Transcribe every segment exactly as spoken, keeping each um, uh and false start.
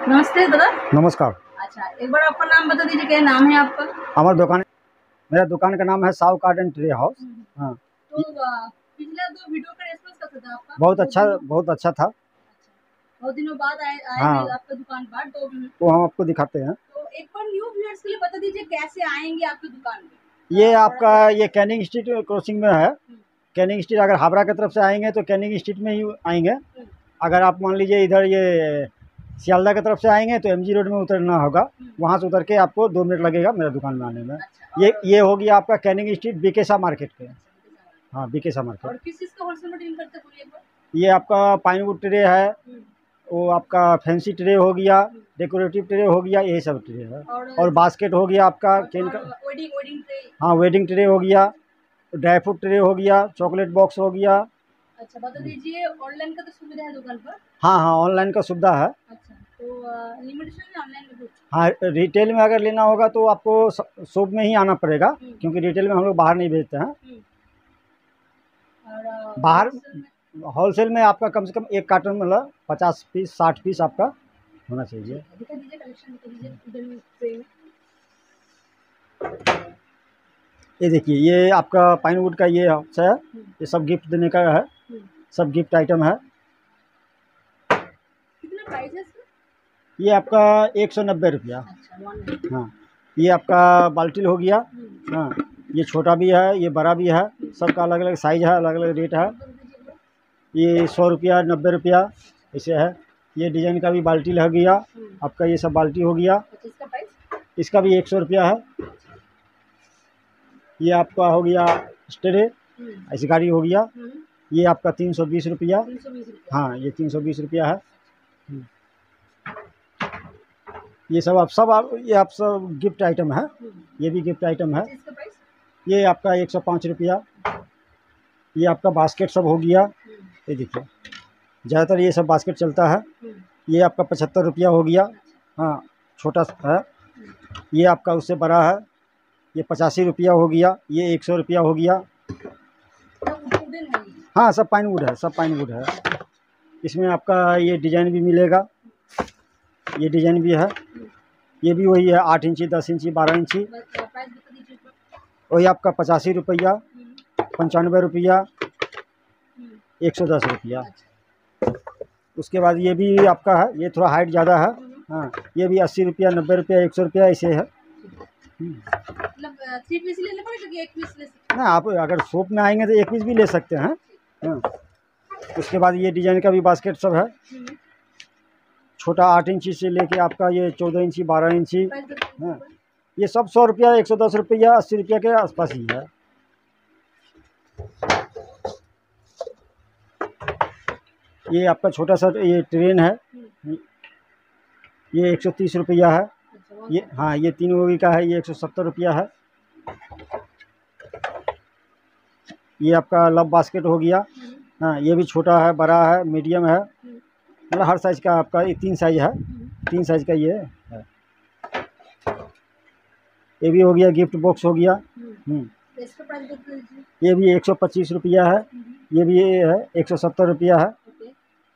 नमस्ते दादा। नमस्कार। अच्छा, एक बार आपका नाम बता दीजिए, क्या नाम है आपका? हमारा दुकान मेरा दुकान का नाम है साहू गार्डन ट्री हाउस। हम्म। हाँ। तो अ, पिछला दो वीडियो का रेस्पॉन्स कैसा था आपका? बहुत दो अच्छा दिनों बहुत अच्छा था। अच्छा, बहुत दिनों बाद आए आए हैं हाँ, आपका दुकान पर, तो वो हम आपको दिखाते हैं। तो एक बार न्यू व्यूअर्स के लिए बता दीजिए कैसे आएंगे आपकी दुकान पे। ये अ, थोड़ा आपका सा। ये कैनिंग स्ट्रीट क्रॉसिंग में है। हम्म, कैनिंग स्ट्रीट अगर हावड़ा की तरफ से आएंगे तो कैनिंग स्ट्रीट में ही आएंगे। हम्म, अगर आप मान लीजिए इधर ये सियालदह की तरफ से आएंगे तो एमजी रोड में उतरना होगा। हम्म। वहाँ से उतर के आपको दो मिनट लगेगा मेरे दुकान में आने में। अच्छा, ये और ये हो गया आपका कैनिंग स्ट्रीट बीकेसा मार्केट के। अच्छा, हाँ, बीकेसा मार्केट। और किस चीज़ का होलसेल में डील करते हैं बोलिए एक बार? ये आपका पाइनवुड ट्रे है, हम्म, वो आपका फैंसी ट्रे हो गया, हम्म। डेकोरेटिव ट्रे हो गया, यही सब ट्रे है। और और बास्केट हो गया आपका और, केन और का। Wedding wedding tray. हाँ, वेडिंग ट्रे हो गया, ड्राई फ्रूट ट्रे हो गया, चॉकलेट बॉक्स हो गया। अच्छा, बता दीजिए, ऑनलाइन का तो सुविधा है दुकान पर? हाँ हाँ, ऑनलाइन का सुविधा है। अच्छा, तो लिमिटेशन है ऑनलाइन में कुछ? हाँ, रिटेल में अगर लेना होगा तो आपको शॉप में ही आना पड़ेगा, हम्म, क्योंकि रिटेल में हम लोग बाहर नहीं भेजते हैं। हम्म। और बाहर होलसेल में? होलसेल में आपका कम से कम एक कार्टन मतलब पचास पीस साठ पीस आपका होना चाहिए। ठीक है, दिखा दीजिए कलेक्शन, दिखा दीजिए इधर ट्रे में। ये देखिए, ये आपका पाइनवुड का ये है, हम्म, ये सब गिफ्ट देने का है। हम्म। सब गिफ्ट आइटम है। कितना प्राइस है इसका? ये आपका एक सौ नब्बे रुपया। अच्छा, वन। हाँ, ये आपका बाल्टी हो गया। हम्म, हाँ, ये छोटा भी है, ये बड़ा भी है। हम्म। सबका अलग अलग साइज है, अलग अलग रेट है। नंबर दीजिए एक बार। ये सौ रुपया नब्बे रुपया ऐसे है। ये डिजाइन का भी बाल्टी लग गया हम्म। आपका, ये सब बाल्टी हो गया। अच्छा, इसका प्राइस? इसका भी एक सौ रुपया है। ये आपका हो गया स्ट्रे, हम्म, ऐसी गाड़ी हो गया। हम्म। ये आपका तीन सौ बीस रुपया। तीन सौ बीस रुपया। हाँ, ये तीन सौ बीस रुपया है। हम्म। ये सब आप सब आप ये आप सब गिफ्ट आइटम है। हम्म। ये भी गिफ्ट आइटम है। अच्छा, इसका प्राइस? ये आपका एक सौ पाँच रुपया। ये आपका बास्केट सब हो गया। हम्म, ये देखिए, ज़्यादातर ये सब बास्केट चलता है। हम्म। ये आपका पचहत्तर रुपया हो गया। अच्छा, हाँ, छोटा सा है। हम्म। ये आपका उससे बड़ा है, ये पचासी रुपया हो गया। ये एक सौ रुपया हो गया। सब वुडन है ये? हाँ, सब पाइन वुड है, सब पाइन वुड है। इसमें आपका ये डिजाइन भी मिलेगा, ये डिजाइन भी है। हम्म। ये भी वही है, आठ इंची, दस इंची, बारह इंची। बस प्राइस बता दीजिए एक बार। वही आपका पचासी रुपया, हम्म, पंचानवे रुपया, हम्म। एक सौ दस रुपया। अच्छा। उसके बाद ये भी आपका है, ये थोड़ा हाइट ज़्यादा है। हम्म। हाँ, ये भी अस्सी रुपया, नब्बे रुपया, एक सौ रुपया ऐसे है। मतलब थ्री पीस लेना पड़ेगा कि एक पीस ले सकते ना, आप अगर शॉप में आएंगे तो एक पीस भी ले सकते हैं। हाँ। उसके बाद ये डिजाइन का भी बास्केट सब है। हैं? छोटा आठ इंची से लेके आपका ये चौदह इंची, बारह इंची। प्राइस बता दीजिए हाँ, एक बार। ये सब सौ रुपया, एक सौ दस रुपया, अस्सी रुपया के आसपास ही है। ये आपका छोटा सा ये ट्रेन है, हम्म। ये एक सौ तीस रुपया है। अच्छा, वन। ये हाँ, ये तीन वोगी का है, ये एक सौ सत्तर रुपया है। ये आपका लव बास्केट हो गया। हम्म, हाँ, ये भी छोटा है, बड़ा है, मीडियम है, हम्म, मतलब हर साइज़ का आपका ये तीन साइज़ है। हम्म। तीन साइज़ का ये है। ये भी हो गया, गिफ्ट बॉक्स हो गया। हम्म। हम्म। तो इसका प्राइस बता दीजिए। ये भी एक सौ पच्चीस रुपया है। हम्म, ये भी ये है, एक सौ सत्तर रुपया है। ओके।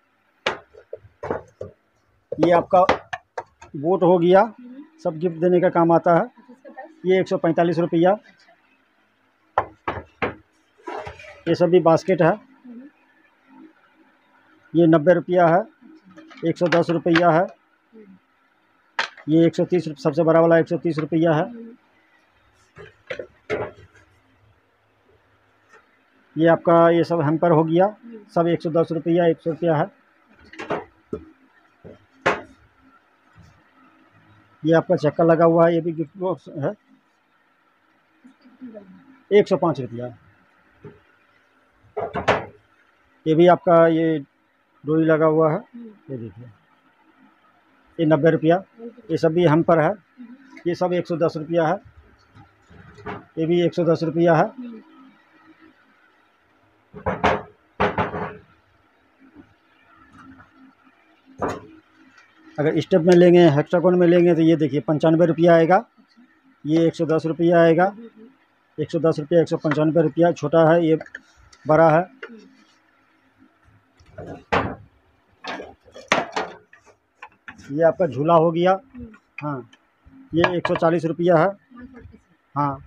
ये आपका बोट हो गया, हम्म। सब गिफ्ट देने का काम आता है। अच्छा, इसका प्राइस? ये एक सौ पैंतालीस रुपया। अच्छा। ये सब भी बास्केट है। हम्म। ये नब्बे रुपया है। अच्छा। एक सौ दस रुपया है। हम्म, ये एक सौ तीस, सबसे बड़ा वाला एक सौ तीस रुपया है। हम्म। ये आपका ये सब हैम्पर हो गया, हम्म। सब एक सौ दस रुपया, एक सौ रुपया है। ये आपका चक्का लगा हुआ है, ये भी गिफ्ट बॉक्स है, इसकी कितनी दाम है? एक सौ पाँच रुपया। ये भी आपका ये डोरी लगा हुआ है, हम्म, ये देखिए, ये नब्बे रुपया। ये सब भी हैम्पर है, हम्म, ये सब एक सौ दस रुपया है। ये भी एक सौ दस रुपया है। हम्म। अगर स्टेप में लेंगे, हेक्सागोन में लेंगे तो ये देखिए पंचानवे रुपया आएगा। अच्छा। ये एक सौ दस रुपया आएगा। हम्म, हम्म, एक सौ दस रुपया, एक सौ पंचानवे रुपया। छोटा है, ये बड़ा है। हम्म। ये आपका झूला हो गया। हाँ, ये एक सौ चालीस रुपया है। हाँ,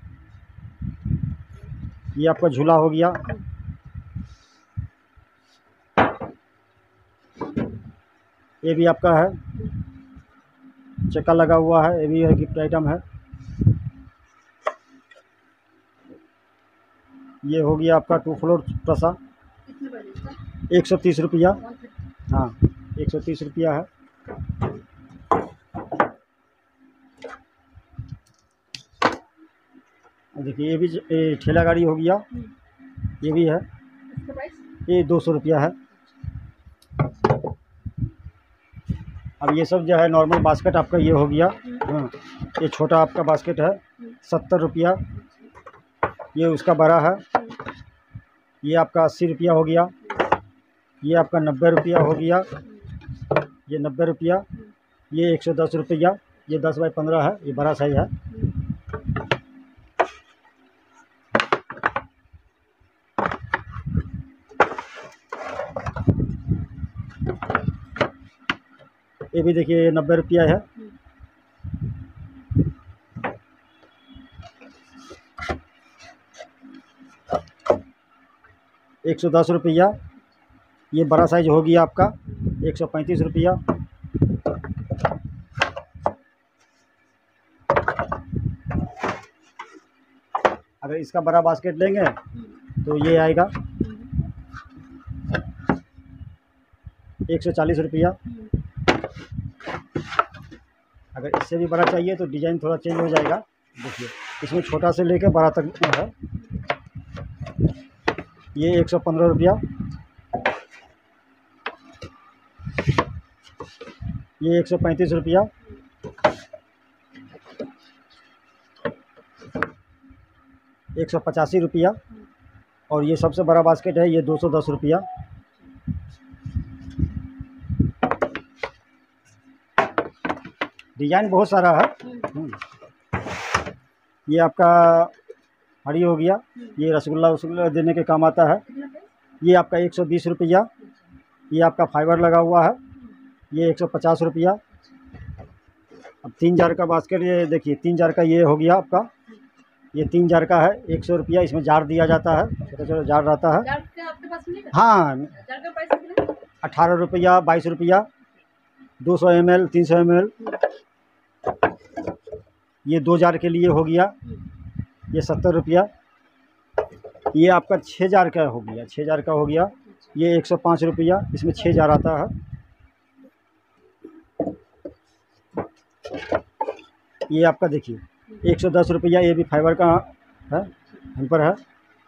ये आपका झूला हो गया। ये भी आपका है, चक्का लगा हुआ है, ये भी गिफ्ट आइटम है। ये हो गया आपका टू फ्लोर प्रसा, एक सौ तीस रुपया। हाँ, एक सौ तीस रुपया है। देखिए ये भी ये ठेला गाड़ी हो गया, ये भी है, ये दो सौ रुपया है। अब ये सब जो है नॉर्मल बास्केट आपका ये हो गया। हाँ, ये छोटा आपका बास्केट है सत्तर रुपया, ये उसका बड़ा है, ये आपका अस्सी रुपया हो गया। ये आपका नब्बे रुपया हो गया, ये नब्बे रुपया। ये एक सौ दस रुपया, ये दस बाई पंद्रह है, ये बड़ा साइज है। ये भी देखिए नब्बे रुपया है। एक सौ दस रुपया, ये बड़ा साइज हो गया आपका एक सौ पैंतीस रुपया। अगर इसका बड़ा बास्केट लेंगे तो ये आएगा एक सौ चालीस रुपया। अगर इससे भी बड़ा चाहिए तो डिज़ाइन थोड़ा चेंज हो जाएगा। देखिए इसमें छोटा से लेकर बड़ा तक है। ये एक सौ पंद्रह रुपया, ये एक सौ पैंतीस रुपया, एक सौ पचासी रुपया। और ये सबसे बड़ा बास्केट है, ये दो सौ दस रुपया। डिज़ाइन बहुत सारा है। ये आपका हरी हो गया, ये रसगुल्ला वसगुल्ला देने के काम आता है। ये आपका एक सौ बीस रुपया। ये आपका फाइबर लगा हुआ है, ये एक सौ पचास रुपया। अब तीन जार का बास्केट, ये देखिए तीन जार का ये हो गया आपका, ये तीन जार का है, एक सौ रुपया। इसमें जार दिया जाता है, छोटा छोटा जार रहता है। जार का आपके पास मिलेगा? हाँ, जार का प्राइस कितना है? अठारह रुपया, बाईस रुपया, दो सौ एम एल, तीन सौ एम एल। ये दो जार के लिए हो गया, ये सत्तर रुपया। ये आपका छः जार का हो गया, छः जार का हो गया, ये एक सौ पाँच रुपया। इसमें छः जार आता है। ये आपका देखिए एक सौ दस रुपया, ये भी फाइबर का है, हेल्पर है।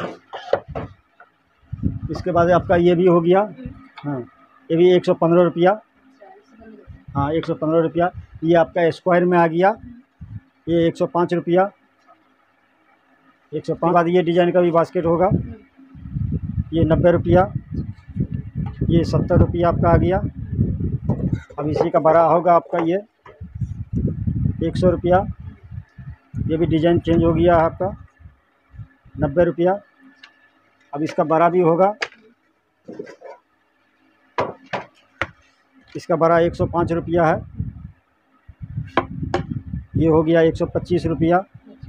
इसके बाद आपका ये भी हो गया। हाँ, ये भी एक सौ पंद्रह रुपया। हाँ, एक सौ पंद्रह रुपया। ये आपका स्क्वायर में आ गया, ये एक सौ पाँच रुपया, एक सौ पाँच। बाद ये डिज़ाइन का भी बास्केट होगा, ये नब्बे रुपया, ये सत्तर रुपया आपका आ गया। अब इसी का बड़ा होगा आपका ये एक सौ रुपया। ये भी डिज़ाइन चेंज हो गया है आपका, नब्बे रुपया। अब इसका बड़ा भी होगा, इसका बड़ा एक सौ पाँच रुपया है। ये हो गया एक सौ पच्चीस रुपया।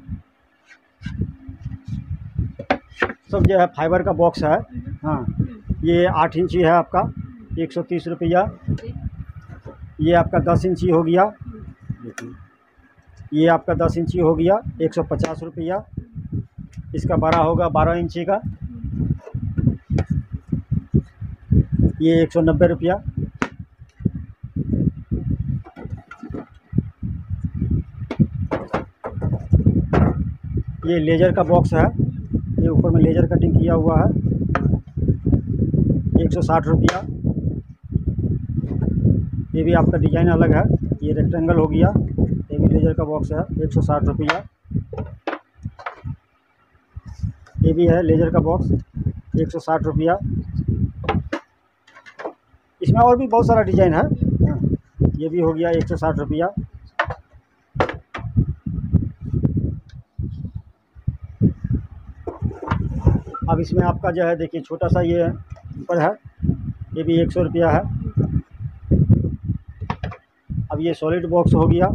सब जो है फाइबर का बॉक्स है। हाँ, ये आठ इंची है आपका, एक सौ तीस रुपया। ये आपका दस इंची हो गया, देखिए ये आपका दस इंची हो गया, एक सौ पचास रुपया। इसका बड़ा होगा बारह इंची का, ये एक सौ नब्बे रुपया। ये लेज़र का बॉक्स है, ये ऊपर में लेज़र कटिंग किया हुआ है, एक सौ साठ रुपया। ये भी आपका डिज़ाइन अलग है, ये रेक्टेंगल हो गया, ये भी लेज़र का बॉक्स है, एक सौ साठ रुपया। ये भी है लेज़र का बॉक्स, एक सौ साठ रुपया। इसमें और भी बहुत सारा डिज़ाइन है। ये भी हो गया एक सौ साठ रुपया। अब इसमें आपका जो है देखिए छोटा सा ये ऊपर है, ये भी एक सौ रुपया है। अब ये सॉलिड बॉक्स हो गया,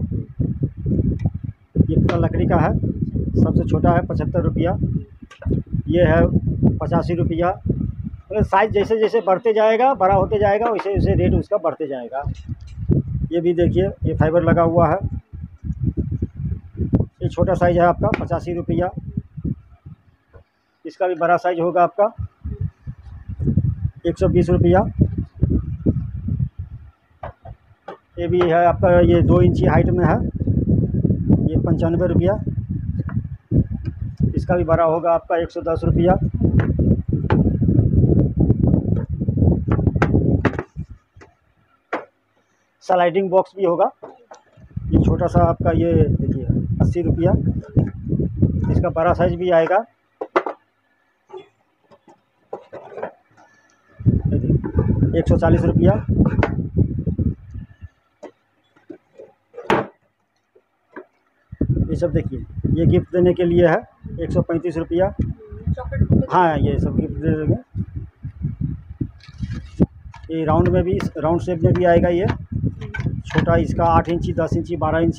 ये पूरा लकड़ी का है, सबसे छोटा है पचहत्तर रुपया, ये है पचासी रुपया। मतलब साइज़ जैसे जैसे बढ़ते जाएगा, बड़ा होते जाएगा, वैसे वैसे रेट उसका बढ़ते जाएगा। ये भी देखिए, ये फाइबर लगा हुआ है, ये छोटा साइज़ है आपका पचासी रुपया। इसका भी बड़ा साइज़ होगा आपका एक सौ बीस रुपया। ये भी है आपका, ये दो इंची हाइट में है, ये पंचानवे रुपया। इसका भी बड़ा होगा आपका एक सौ दस रुपया। स्लाइडिंग बॉक्स भी होगा, ये छोटा सा आपका, ये देखिए अस्सी रुपया। इसका बड़ा साइज भी आएगा, एक सौ चालीस रुपया। ये सब देखिए, ये गिफ्ट देने के लिए है, एक सौ पैंतीस रुपया। हाँ, ये सब गिफ्ट दे देंगे। ये राउंड में भी, राउंड शेप में भी आएगा, ये छोटा, इसका आठ इंची, दस इंची, बारह इंची।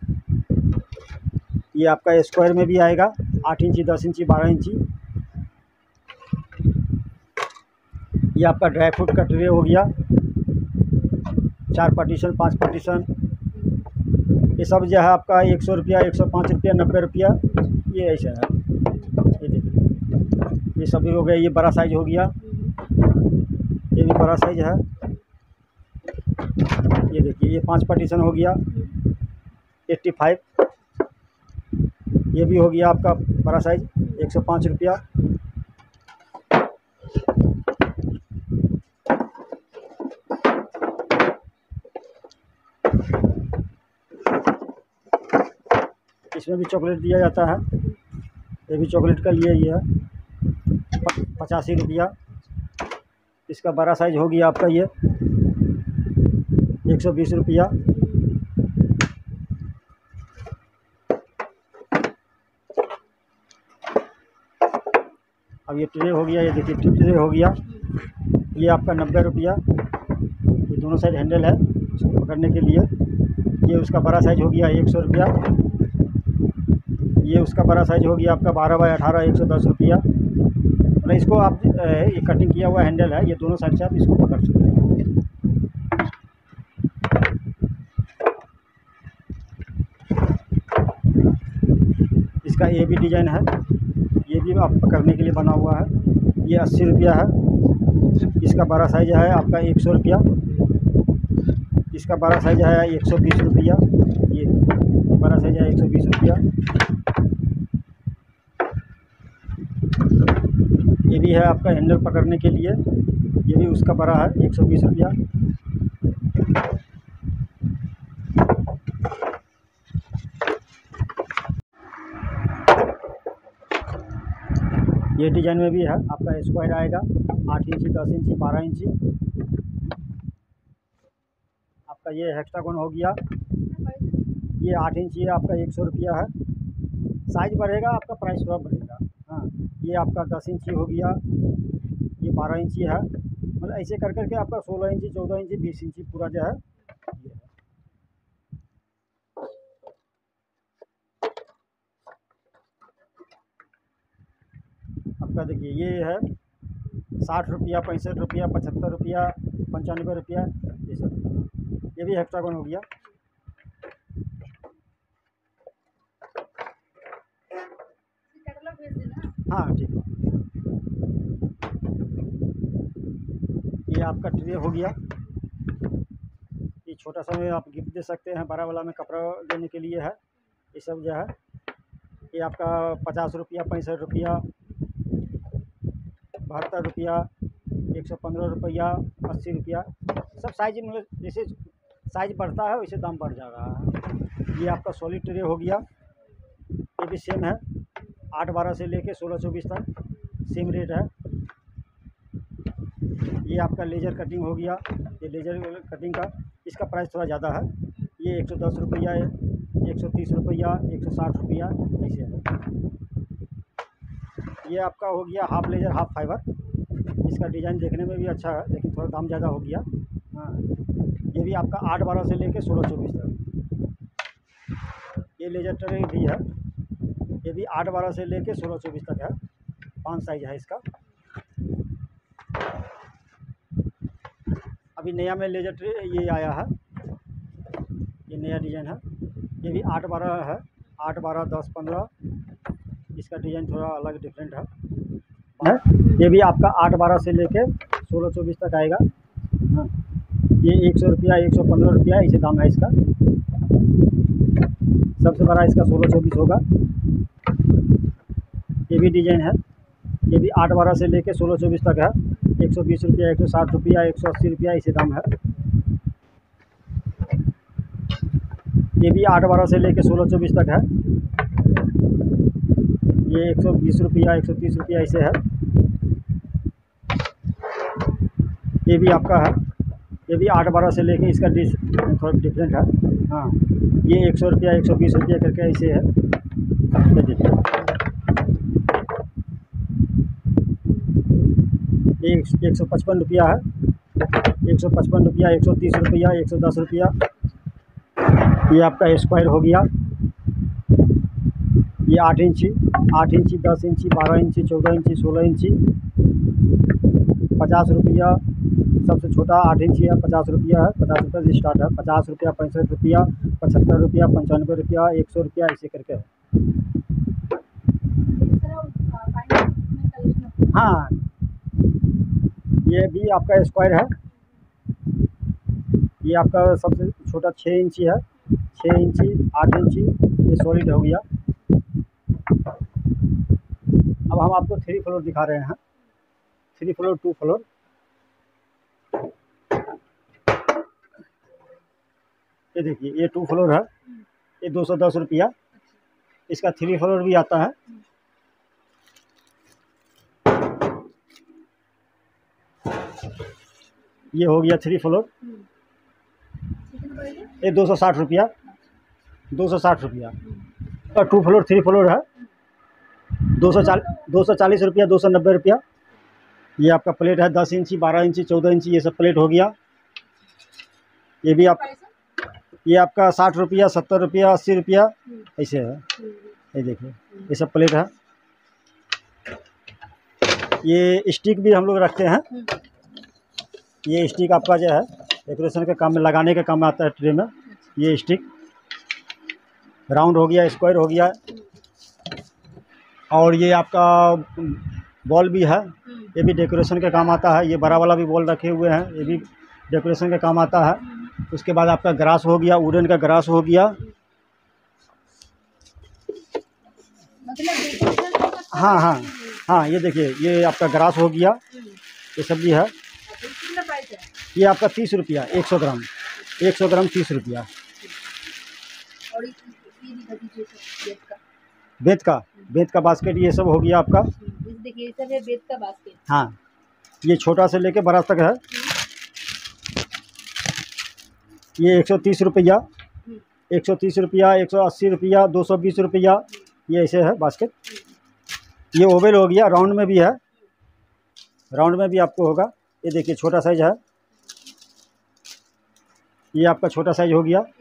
ये आपका स्क्वायर में भी आएगा, आठ इंची, दस इंची, बारह इंची। ये आपका ड्राई फ्रूट का ट्रे हो गया, चार पार्टीशन, पांच पार्टीशन। ये सब जो है आपका एक सौ रुपया, एक सौ पाँच रुपया, नब्बे रुपया, ये ऐसा है। ये देखिए, ये सब भी हो गया। ये बड़ा साइज हो गया, ये भी बड़ा साइज है। ये देखिए, ये पांच पार्टीशन हो गया, एट्टी फाइव। ये भी हो गया आपका बड़ा साइज, एक सौ पाँच रुपया। इसमें भी चॉकलेट दिया जाता है, ये भी चॉकलेट का लिए ही है, पचासी रुपया। इसका बड़ा साइज हो गया आपका ये एक सौ बीस रुपया। अब ये ट्रे हो गया, ये देखिए ट्रे हो गया, ये आपका नब्बे रुपया। ये दोनों साइड हैंडल है इसको पकड़ने के लिए। ये उसका बड़ा साइज हो गया एक सौ रुपया। ये उसका बड़ा साइज हो गया आपका बारह बाई अठारह, एक सौ दस रुपया। मतलब इसको आप, ये कटिंग किया हुआ हैंडल है, ये दोनों साइड से आप इसको पकड़ सकते हैं। इसका ये भी डिज़ाइन है, ये भी आप पकड़ने के लिए बना हुआ है। ये अस्सी रुपया है। इसका बड़ा साइज है आपका एक सौ रुपया। इसका बड़ा साइज है एक सौ बीस रुपया। ये बड़ा साइज है एक सौ बीस रुपया। ये भी है आपका हैंडल पकड़ने के लिए, ये भी उसका बड़ा है एक सौ बीस रुपया। ये डिजाइन में भी है आपका, स्क्वायर आएगा, आठ इंची, दस इंची, बारह इंची। आपका ये हेक्सागोन हो गया, ये आठ इंची है आपका, एक सौ रुपया है। साइज बढ़ेगा आपका, प्राइस थोड़ा बढ़ेगा। हाँ, ये आपका दस इंची हो गया, ये बारह इंची है। मतलब ऐसे कर करके आपका सोलह इंची, चौदह इंची, बीस इंची पूरा जो है ये है। आपका देखिए, ये है साठ रुपया, पैंसठ रुपया, पचहत्तर रुपया, पंचानवे रुपया, ये सब। ये भी हेक्सागोन हो गया। हाँ ठीक है। ये आपका ट्रे हो गया, ये छोटा सा में आप गिफ्ट दे सकते हैं, बड़ा वाला में कपड़ा देने के लिए है। ये सब जो है, ये आपका पचास रुपया, पैंसठ रुपया, बहत्तर रुपया, एक सौ पंद्रह रुपया, अस्सी रुपया। सब साइज में जैसे साइज बढ़ता है वैसे दाम बढ़ जा रहा है। ये आपका सॉलिड ट्रे हो गया, ये भी सेम है, आठ बारह से लेके सोलह चौबीस तक सेम रेट है। ये आपका लेज़र कटिंग हो गया, ये लेज़र कटिंग का, इसका प्राइस थोड़ा ज़्यादा है। ये एक सौ दस रुपया, एक सौ तीस रुपया, एक सौ साठ रुपया, ऐसे है। ये आपका हो गया हाफ लेज़र हाफ फाइबर। इसका डिज़ाइन देखने में भी अच्छा है, लेकिन थोड़ा दाम ज़्यादा हो गया। हाँ, ये भी आपका आठ बारह से लेके सोलह चौबीस तक। ये लेजर ट्रे भी है, ये भी आठ बारह से लेके सोलह चौबीस तक है, पांच साइज है इसका। अभी नया में लेजर ट्रे ये आया है, ये नया डिज़ाइन है। ये भी आठ बारह है, आठ बारह दस पंद्रह, इसका डिज़ाइन थोड़ा अलग डिफरेंट है। ये भी आपका आठ बारह से लेके सोलह चौबीस तक आएगा। हाँ, ये एक सौ रुपया एक सौ पंद्रह रुपया ऐसे दाम है इसका। सबसे बड़ा इसका सोलह चौबीस होगा। ये भी डिज़ाइन है, ये भी आठ बारह से लेके सोलह चौबीस तक है। एक सौ बीस रुपया एक सौ साठ रुपया एक सौ अस्सी रुपया ऐसे दाम है। ये भी आठ बारह से लेके सोलह चौबीस तक है। ये एक सौ बीस रुपया एक सौ तीस रुपया ऐसे है। ये भी आपका है, ये भी आठ बारह से लेके इसका डिश थोड़ा डिफरेंट है। हाँ, ये एक सौ रुपया एक सौ बीस रुपया करके ऐसे है। ये देखिए, एक एक सौ पचपन रुपया है, एक सौ पचपन रुपया एक सौ तीस रुपया एक सौ दस रुपया। ये आपका स्क्वायर हो गया। ये आठ इंची आठ इंची दस इंची बारह इंची चौदह इंची सोलह इंची, पचास रुपया सबसे छोटा आठ इंची है, पचास रुपया है, पचास रुपये से स्टार्ट है। पचास रुपया पैंसठ रुपया पचहत्तर रुपया पंचानवे रुपया एक सौ रुपया ऐसे करके है। हाँ, ये भी आपका स्क्वायर है। ये आपका सबसे छोटा छः इंची है, छः इंची आठ इंची, ये सॉलिड हो गया। अब हम आपको थ्री फ्लोर दिखा रहे हैं, थ्री फ्लोर टू फ्लोर। ये देखिए, ये टू फ्लोर है, ये दो सौ दस रुपया। इसका थ्री फ्लोर भी आता है। ये हो गया थ्री फ्लोर, ये दो सौ साठ रुपया दो सौ साठ रुपया और टू फ्लोर थ्री फ्लोर है दो सौ चालीस दो सौ चालीस रुपया दो सौ नब्बे रुपया। ये आपका प्लेट है दस इंची बारह इंची चौदह इंची, ये सब प्लेट हो गया। ये भी आप ये आपका साठ रुपया सत्तर रुपया अस्सी रुपया ऐसे है। ये देखिए, ये सब प्लेट है। ये स्टिक भी हम लोग रखते हैं। ये स्टिक आपका जो है डेकोरेशन के काम में लगाने के काम में आता है ट्रे में। ये स्टिक राउंड हो गया, स्क्वायर हो गया। और ये आपका बॉल भी है, ये भी डेकोरेशन के काम आता है। ये बड़ा वाला भी बॉल रखे हुए हैं, ये भी डेकोरेशन के काम आता है। उसके बाद आपका ग्रास हो गया, वुडन का ग्रास हो गया। मतलब हाँ हाँ हाँ, ये देखिए, ये आपका ग्रास हो गया। ये सब भी है। कितना प्राइस है? ये आपका तीस रुपया एक सौ ग्राम एक सौ ग्राम तीस रुपया। और ये दिखा दीजिए बेत का बेत का बेत का बास्केट ये सब हो गया आपका। इस देखिए, ये सब है बेत का बास्केट। हाँ, ये छोटा से लेके बड़ा तक है। ये एक सौ तीस रुपया एक सौ तीस रुपया एक सौ अस्सी रुपया दो सौ बीस रुपया, ये ऐसे है बास्केट। ये ओवल हो गया, राउंड में भी है, राउंड में भी आपको होगा। ये देखिए, छोटा साइज है, ये आपका छोटा साइज हो गया।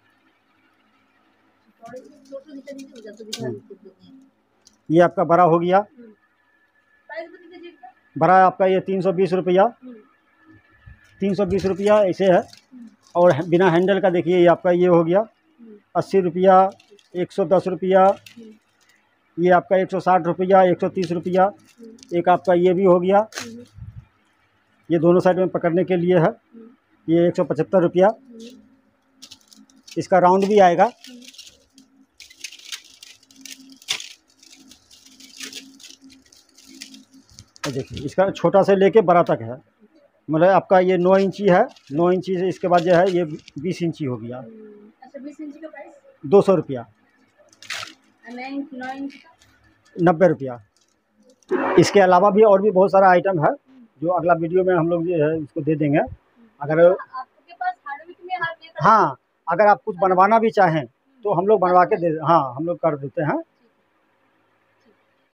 ये आपका बड़ा हो गया। बड़ा आपका ये तीन सौ बीस रुपया तीन सौ बीस रुपया ऐसे है। और बिना हैंडल का देखिए, ये आपका ये हो गया अस्सी रुपया एक सौ दस रुपया। ये आपका एक सौ साठ रुपया एक सौ तीस रुपया। एक आपका ये भी हो गया, ये दोनों साइड में पकड़ने के लिए है। ये एक सौ पचहत्तर रुपया। इसका राउंड भी आएगा। देखिए, इसका छोटा से लेके बड़ा तक है। मतलब आपका ये नौ इंची है, नौ इंची से इसके बाद जो है ये बीस इंची हो गया। अच्छा, बीस इंच का प्राइस दो सौ रुपया नौ इंच का नब्बे रुपया। इसके अलावा भी और भी बहुत सारा आइटम है, जो अगला वीडियो में हम लोग जो है इसको दे देंगे। अगर आपके पास हार्डवेयर में हाथ में हाँ, अगर आप कुछ बनवाना भी चाहें तो हम लोग बनवा के दे हाँ हम लोग कर देते हैं।